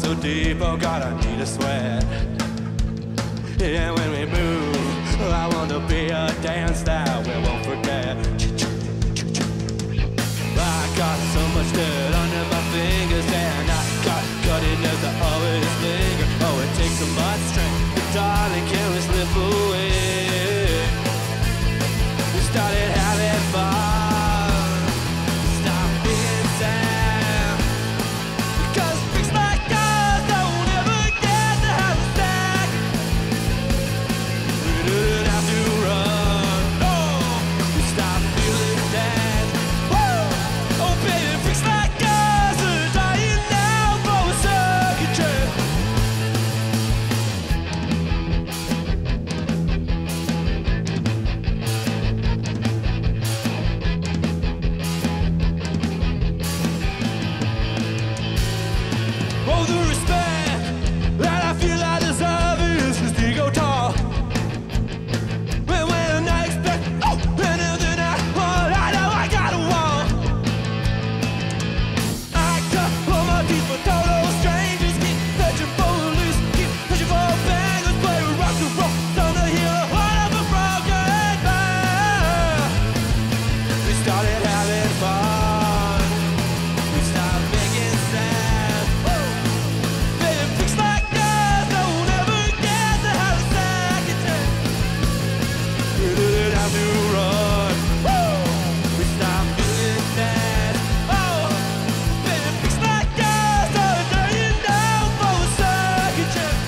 so deep, oh God, I need a sweat. And when we move, I want to be a dance that we won't forget. I got so much dirt under my fingers, and I got cutting as I always linger. Oh, it takes so much strength, but darling, can we slip away? We started having fun, stop being sad, because freaks like us don't ever get to have a stack. We didn't have to run, no, we stopped feeling dead. Woo! Oh baby, freaks like us are dying now for a second chance. Oh, the respect that I feel I deserve is just ego talk. When I expect, oh, and then I know I gotta walk. I cut all my teeth for total strangers, keep searching for a loose, keep pushing for bangers, play with rock and roll, turn to heal the heart of a broken man. We started having fun, we stopped making sense. Baby, freaks like us don't ever get to have a second chance. We didn't have to run, we stopped feeling dead. Oh, baby, freaks like us are dying down for a second chance.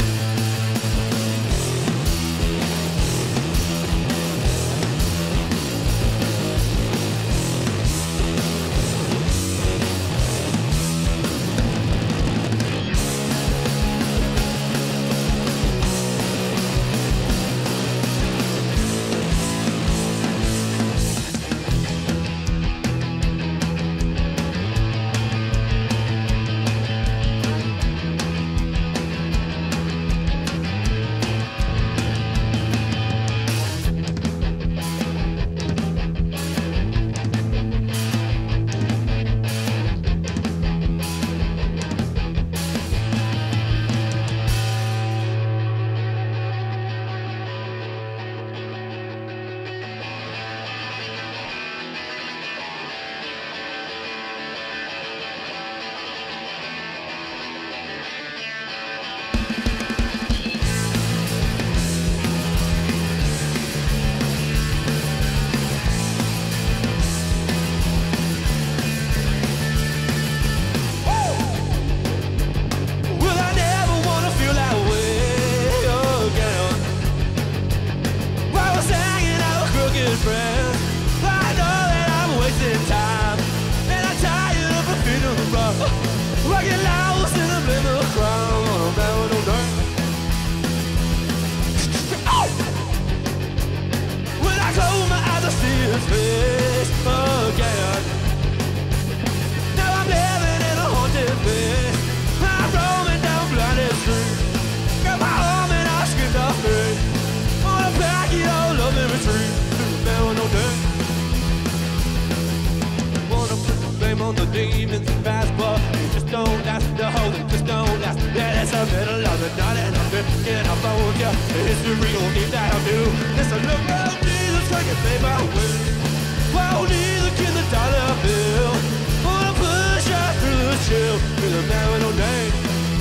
Well, I never wanna feel that way again. While I was hanging out with crooked friends, I know that I'm wasting time, and I'm tired of my feet on the rock. I get lost in the middle of the crowd on a mountain of dirt. Oh! When I close my eyes, I see his face again. Now I'm living in a haunted place. I'm roaming down blinded street. Got my arm and I screamed off me. On a Pacquiao loving retreat. There was no day. Wanna put the blame on the demons and fast, but they just don't last. The whole thing just don't last. Yeah, it's the middle of the night and I'm thinking I found you. The history gon' need that I do. It's a look around Jesus, I can pay my way. Well, neither can the dollar bill. Wanna push out through the chill, through the man with no name.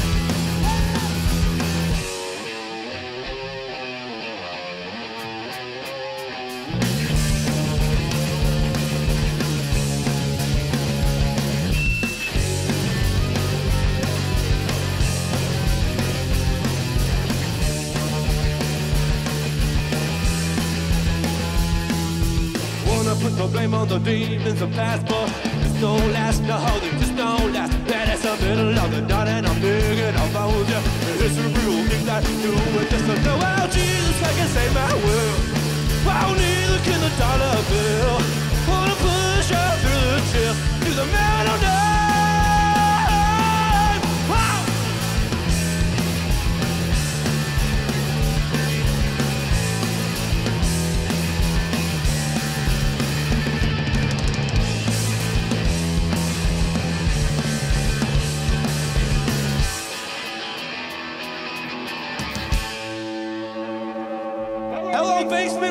Wanna put the blame on the demons of past, but just don't last. The whole thing just don't last. Yeah, it's the middle of the night and I'm digging up I was ya. It's a real thing that do it just to know how Jesus I can save my world. Well, neither can the dollar bill. Wanna push out through the chill, through the man on name. Wow!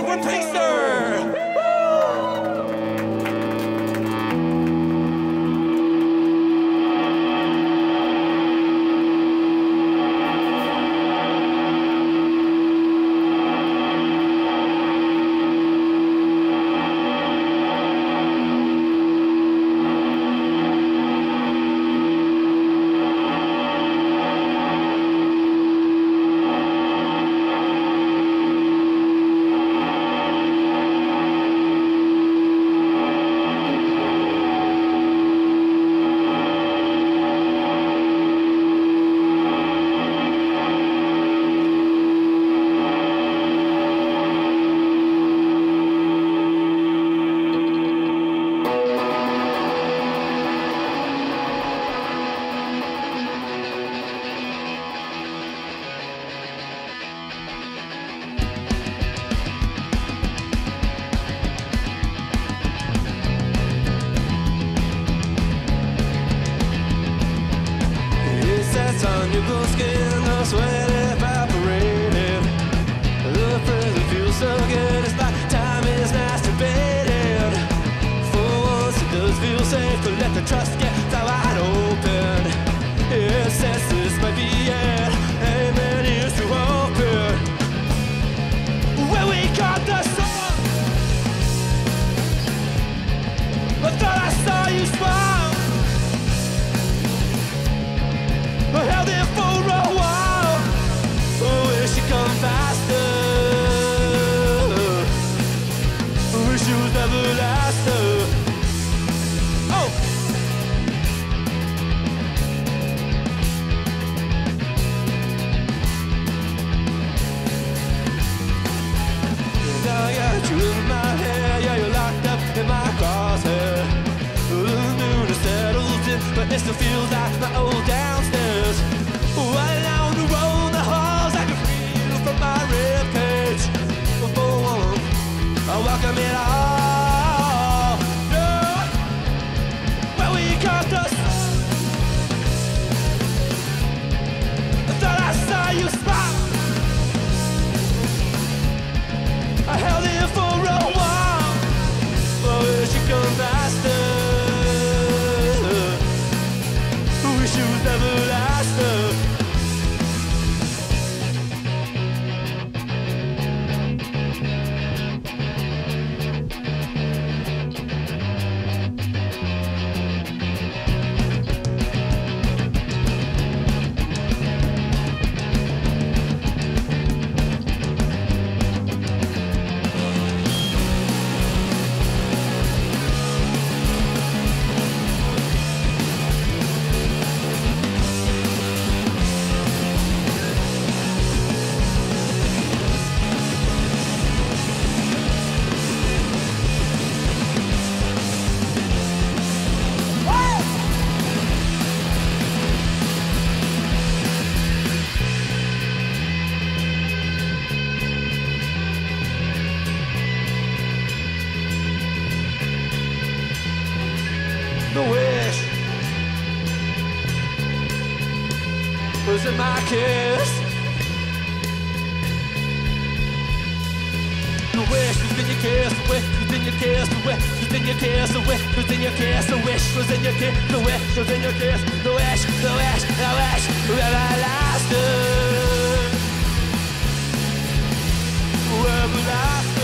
one pacer. On your blue skin, the sweat evaporated. The prison feels so good, it's like time is masturbated. For once it does feel safe to let the trust get wide open. It says this might be it, amen, here's to open. When we got the song, I thought I saw you smile. I held it for a while. Oh, wish she'd come faster. Wish she was never lasting. Oh! Now I got you in my hair. Yeah, you're locked up in my crosshair. The moon is settled in, but it still feels like my old downstairs. Right down the road, the halls I can feel from my ribcage. For one, I welcome it all. Yeah. When we got the sun, I thought I saw you smile. I held it for a while. Oh, wish you come faster. Wish you was never lasting. The wish was in my kiss. The wish was in your kiss. The wish was in your kiss. The wish was in your kiss. The wish was in your kiss. The wish was in your kiss. The wish was in your kiss. The wish, the wish, the wish, everlasting, everlasting.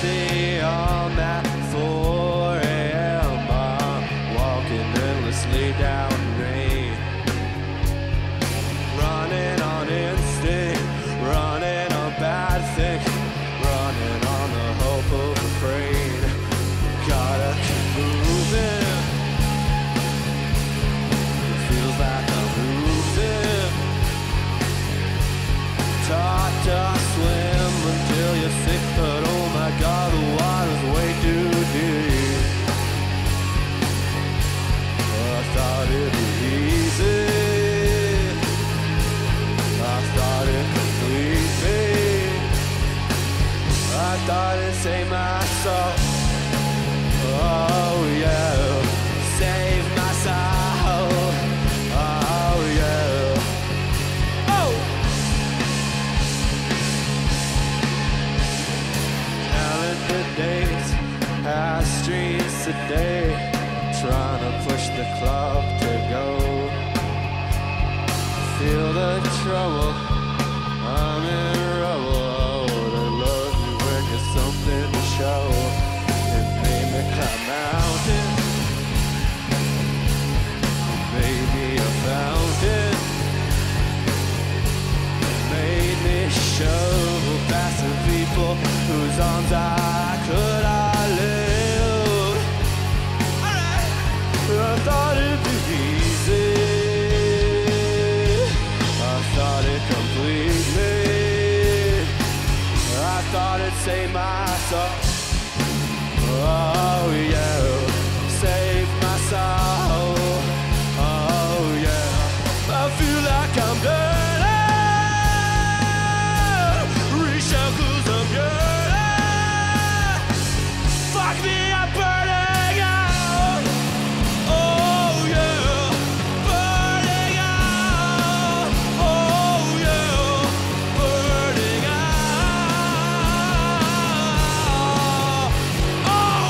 me on that 4 a.m. I'm walking endlessly down rain, running on instinct, running on bad things, running on the hope of refrain. Gotta keep moving. It feels like I'm losing. Taught to swim until you're sick, but oh my God, the water's way too deep. I thought it'd be easy. I thought it completely. I thought it'd save my soul. Oh yeah, save my soul. Oh yeah. Oh! Calendar days, high streets today, trying to push the club to go. Feel the trouble, I'm in rubble. Oh, to love you when you're something to show. It made me climb mountains, made me a fountain, made me show past the people whose arms I could have lived. I thought it'd be easy. I thought it completely. I thought it'd save my soul. Oh yeah, save my soul. Oh yeah, I feel like I'm burning. Reach out 'cause I'm yearning. Fuck me, I'm burning out. Oh yeah, burning out. Oh yeah, burning out. Oh!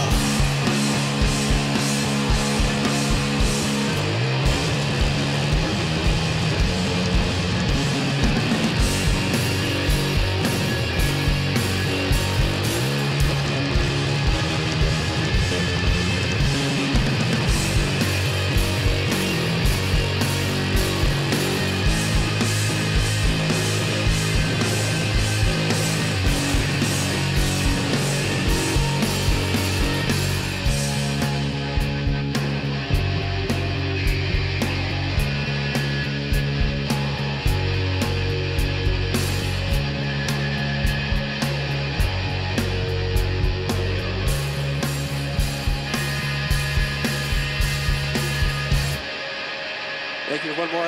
Thank you. One more.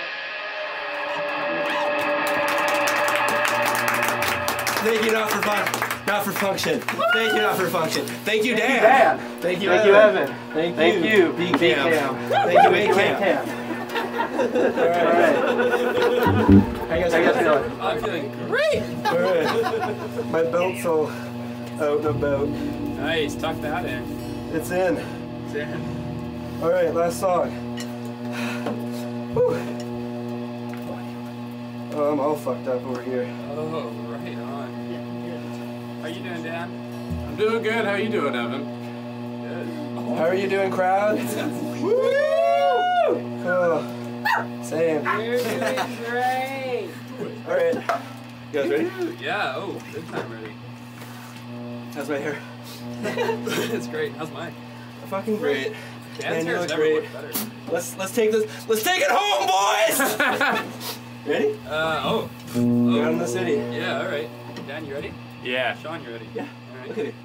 Thank you, not for fun, not for function. Thank you, not for function. Thank you, Dan. Thank you, Evan. Thank you, B-Cam. Thank you, A-Cam. All right. How you guys feeling? I'm feeling great. All right. My belt's all out and about. Nice, tuck that in. It's in. It's in. All right, last song. Whew. Oh, I'm all fucked up over here. Oh, right on. How you doing, Dan? I'm doing good. How you doing, Evan? Good. How are you doing, crowd? Woo! Cool. Same. You're doing great. All right. You guys ready? Yeah. Oh, good time ready. How's my hair? It's great. How's mine? Fucking great. Dan's you hair's look never great. looked better. Let's take this. Let's take it home, boys. Ready? Oh. Down in the city. Yeah. All right. Dan, you ready? Yeah. Sean, you ready? Yeah. All right. Look at it.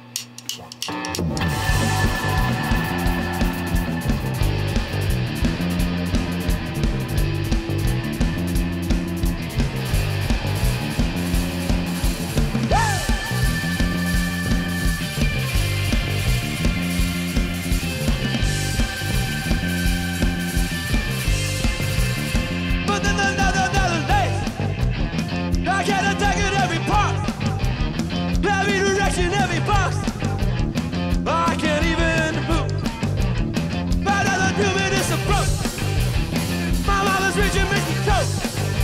But then another day, I can't attack it every part, every direction, every box. I can't even move. But another human is approach. My mama's reaching makes me choke.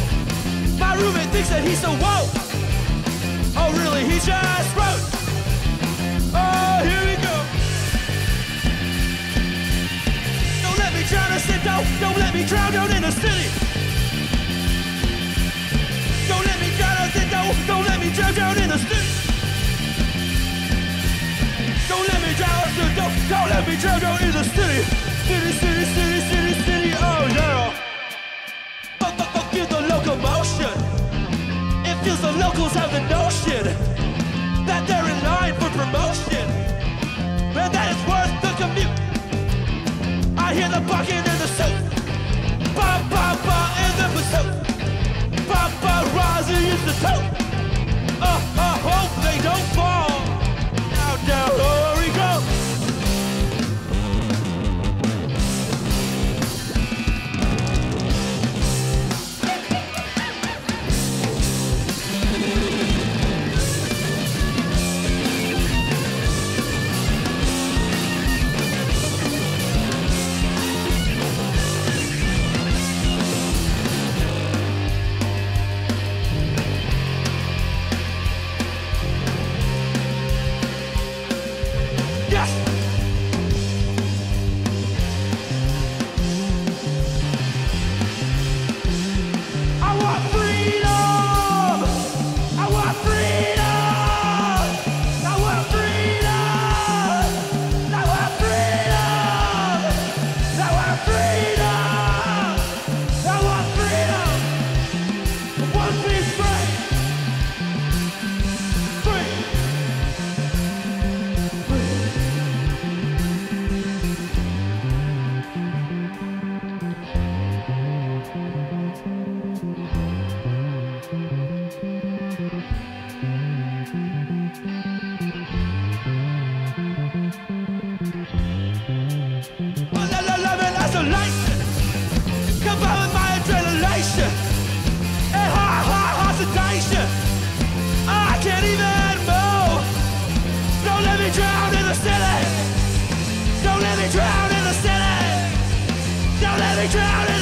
My roommate thinks that he's so woke. Oh really, he just wrote. me drown down in the city. City, city, city, city, city, oh yeah. Fuck you, the locomotion. It feels the locals have the notion that they're in line for promotion, and that it's worth the commute. I hear the barking in the suit. Ba ba ba in the pursuit. Paparazzi is the tote. I hope they don't fall. Now down, hurry, go. Yes! I want freedom! I want freedom! I want freedom! I want freedom! I want freedom! I want freedom! I want to be free! Free! Isolation, combined with my adrenaline and high sedation. I can't even move. Don't let me drown in the city. Don't let me drown in the city. Don't let me drown in